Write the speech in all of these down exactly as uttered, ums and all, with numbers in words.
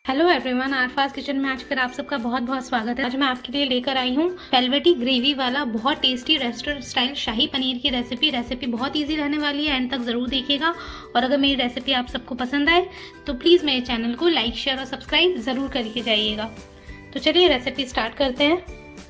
Hello everyone, आरफाज kitchen में आज फिर आप सबका बहुत बहुत स्वागत है। आज मैं आपके लिए लेकर आई हूँ वेलवेटी ग्रेवी वाला बहुत tasty restaurant style shahi paneer की रेसिपी। रेसिपी बहुत इजी रहने वाली है, एंड तक जरूर देखिएगा। और अगर मेरी रेसिपी आप सबको पसंद आए तो प्लीज मेरे चैनल को लाइक शेयर और सब्सक्राइब जरूर करके जाइएगा। तो चलिए रेसिपी स्टार्ट करते हैं।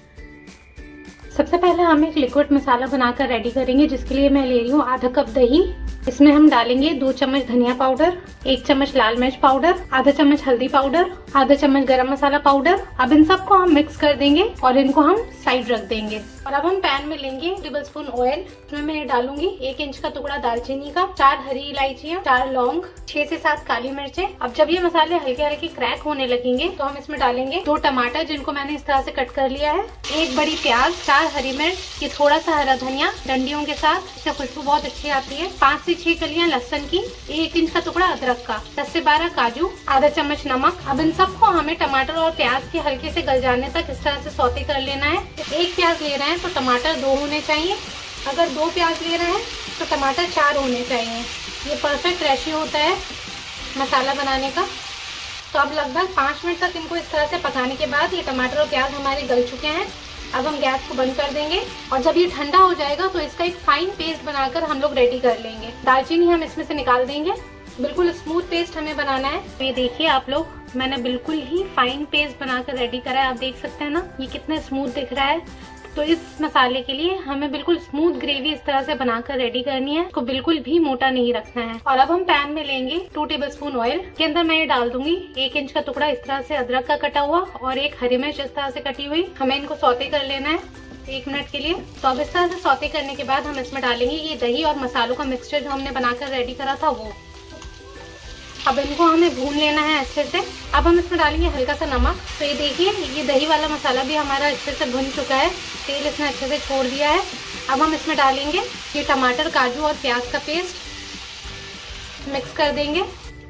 सबसे पहले हम एक लिक्विड मसाला बनाकर रेडी करेंगे, जिसके लिए मैं ले रही हूँ आधा कप दही। इसमें हम डालेंगे दो चम्मच धनिया पाउडर, एक चम्मच लाल मिर्च पाउडर, आधा चम्मच हल्दी पाउडर, आधा चम्मच गरम मसाला पाउडर। अब इन सबको हम मिक्स कर देंगे और इनको हम साइड रख देंगे। और अब हम पैन में लेंगे टेबल स्पून ऑयल। इसमें मैं डालूंगी एक इंच का टुकड़ा दालचीनी का, चार हरी इलायचियाँ, चार लौंग, छह से सात काली मिर्चें। अब जब ये मसाले हल्के हल्के क्रैक होने लगेंगे तो हम इसमें डालेंगे दो टमाटर, जिनको मैंने इस तरह से कट कर लिया है, एक बड़ी प्याज, चार हरी मिर्च, ये थोड़ा सा हरा धनिया डंडियों के साथ, इससे खुशबू बहुत अच्छी आती है, पाँच से छह कलियां लहसुन की, एक इंच का टुकड़ा अदरक का, दस से बारह काजू, आधा चम्मच नमक। अब इन सबको हमें टमाटर और प्याज के हल्के से गल जाने तक इस तरह से सौते कर लेना है। एक प्याज ले रहे हैं तो टमाटर दो होने चाहिए, अगर दो प्याज ले रहे हैं तो टमाटर चार होने चाहिए। ये परफेक्ट रेशियो होता है मसाला बनाने का। तो अब लगभग पाँच मिनट तक इनको इस तरह से पकाने के बाद ये टमाटर और प्याज हमारे गल चुके हैं। अब हम गैस को बंद कर देंगे और जब ये ठंडा हो जाएगा तो इसका एक फाइन पेस्ट बनाकर हम लोग रेडी कर लेंगे। दालचीनी हम इसमें से निकाल देंगे। बिल्कुल स्मूथ पेस्ट हमें बनाना है। ये देखिए आप लोग, मैंने बिल्कुल ही फाइन पेस्ट बनाकर रेडी करा है। आप देख सकते हैं ना ये कितना स्मूथ दिख रहा है। तो इस मसाले के लिए हमें बिल्कुल स्मूथ ग्रेवी इस तरह से बनाकर रेडी करनी है, इसको बिल्कुल भी मोटा नहीं रखना है। और अब हम पैन में लेंगे टू टेबल स्पून ऑयल। के अंदर मैं ये डाल दूंगी एक इंच का टुकड़ा इस तरह से अदरक का कटा हुआ और एक हरी मिर्च इस तरह से कटी हुई। हमें इनको सौते कर लेना है एक मिनट के लिए। तो अब इस तरह से सौते करने के बाद हम इसमें डालेंगे ये दही और मसालों का मिक्सचर जो हमने बनाकर रेडी करा था वो। अब इनको हमें भून लेना है अच्छे से। अब हम इसमें डालेंगे हल्का सा नमक। तो ये देखिए ये दही वाला मसाला भी हमारा अच्छे से भुन चुका है, तेल इसने अच्छे से छोड़ दिया है। अब हम इसमें डालेंगे ये टमाटर, काजू और प्याज का पेस्ट, मिक्स कर देंगे।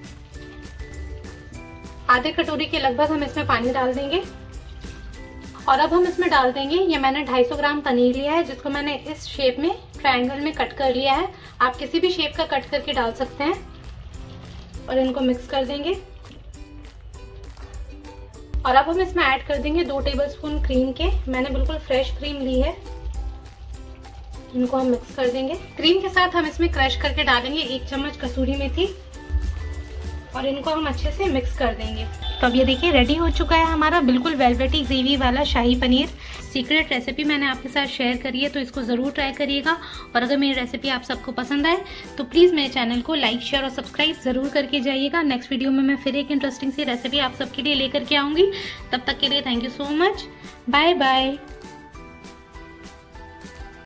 आधे कटोरी के लगभग हम इसमें पानी डाल देंगे। और अब हम इसमें डाल देंगे ये मैंने दो सौ पचास ग्राम पनीर लिया है, जिसको मैंने इस शेप में ट्रायंगल में कट कर लिया है। आप किसी भी शेप का कट करके डाल सकते हैं। और इनको मिक्स कर देंगे। और अब हम इसमें ऐड कर देंगे दो टेबलस्पून क्रीम के। मैंने बिल्कुल फ्रेश क्रीम ली है। इनको हम मिक्स कर देंगे। क्रीम के साथ हम इसमें क्रश करके डालेंगे एक चम्मच कसूरी मेथी और इनको हम अच्छे से मिक्स कर देंगे। तो अब ये देखिए रेडी हो चुका है हमारा बिल्कुल वेलवेटी ग्रेवी वाला शाही पनीर। सीक्रेट रेसिपी मैंने आपके साथ शेयर करी है, तो इसको जरूर ट्राई करिएगा। और अगर मेरी रेसिपी आप सबको पसंद आए तो प्लीज मेरे चैनल को लाइक शेयर और सब्सक्राइब जरूर करके जाइएगा। नेक्स्ट वीडियो में मैं फिर एक इंटरेस्टिंग सी रेसिपी आप सबके लिए लेकर के आऊंगी। तब तक के लिए thank you so much. Bye bye.